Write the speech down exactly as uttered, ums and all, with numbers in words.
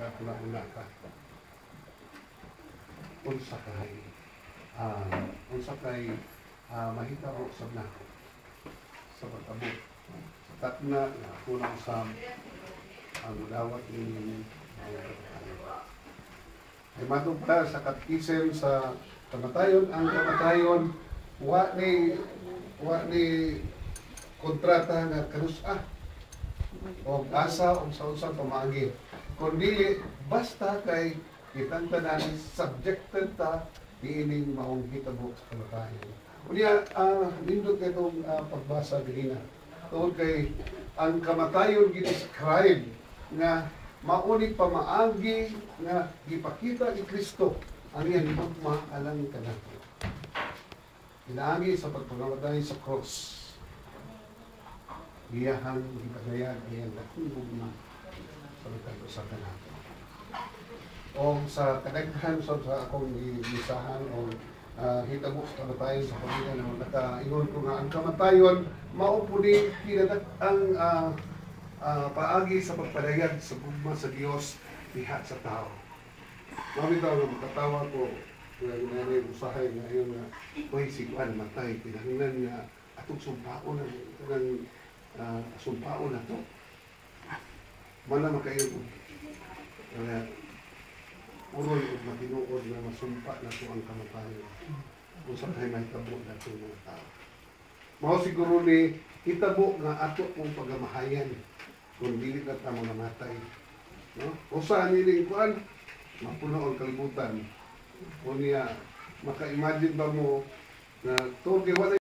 una ka. Unsa kay ah unsa kay ah, mahitabo sa nako sa pagtabok. Sakat na nga kulang sa ang dawat ni ay matupad sa katekism sa kamatayon. Ang kamatayon wa ni wa ni kontrata nga kanus-a o asa o sa usang pamagi, kundi basta kay kitang tanan subjected ta diining maong hitabo sa kamatayon. Unya uh, nindot itong uh, pagbasa ganina tungod kay ang kamatayon gidescribe nga mauni pamaagi nga gipakita ni Kristo ang iyang higugma alang kanato. Inaagi sa pagpagamatay sa cross. Iyahang gipadayan iyang laking higugma sa pagkato sa kanato. O sa kadaghan sa akong ibisahan o uh, hitabo sa kamatayon sa pamilya na nakaingon ko nga ang kamatayon mao po ni kinadak ang uh, uh, paagi sa pagpadayag sa gugma sa Dios diha sa tao. Mami tao nga makatawa ko kaya ginanay usahay nga yun nga uy siguan matay kinahanglan nga atong sumpaon na kanang uh, sumpaon na to mana makayo ko kaya urol o matinuod na masumpa na to ang kamatayon kung sa kayo mahitabo na ito mga tao. Mao siguro ni hitabo nga ato mong pagamahayan kung dili na ta mga matay. No? Usa niling kuan mapuno ang kalibutan. O niya maka-imagine ba mo na to wala